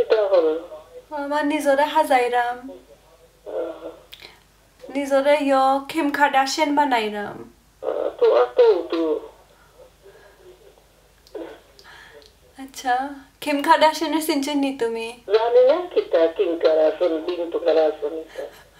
কিতা হ'ল আমাৰ নিজৰে হাজাইৰাম নিজৰে কিম কাৰ্দাশিয়ান বানাইৰাম তো তো আচ্ছা কিম কাৰ্দাশিয়ানের সিনচেন নি তুমি জানি না কিতা কিম কারাসন বিন্তু কারাসন